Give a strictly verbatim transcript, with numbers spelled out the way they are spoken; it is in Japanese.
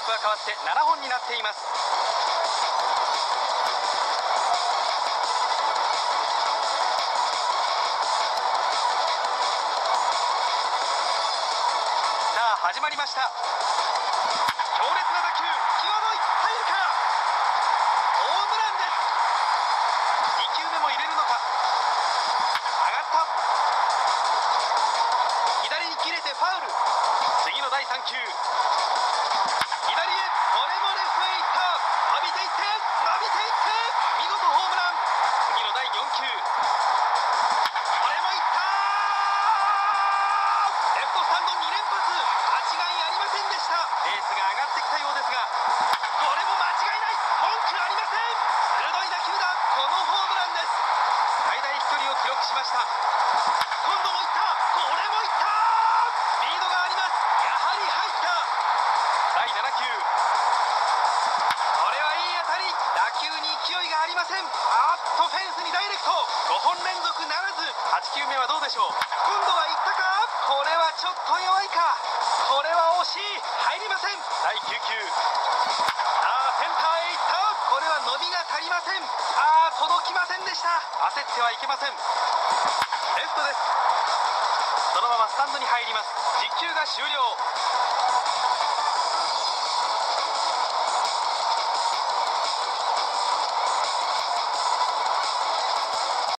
プは変わってななほんになっています。さあ始まりました。強烈な打球、際どい、入るか、ホームランです。にきゅうめも入れるのか、上がった、左に切れてファウル。次のだいさん球、左へ、これもレフトへ行った。伸びていって伸びていって、見事ホームラン。次のだいよん球、これもいった。レフトスタンドに連発、間違いありませんでした。ペースが上がってきたようですが、これも間違いない、文句ありません。鋭い打球だ。このホームランです。最大飛距離を記録しました。今度もいった、これもいった。スピードがあります。やはり入った。だいなな球、これはいい当たり。打球に勢いがありません。あっとフェンスにダイレクト。ごほん連続ならず。はち球目はどうでしょう。今度はいったか。これはちょっと弱いか。これは惜しい、入りません。だいきゅう球、さあセンターへ行った。これは伸びが足りません。あー届きませんでした。焦ってはいけません。レフトです。そのままスタンドに入ります。実球が終了。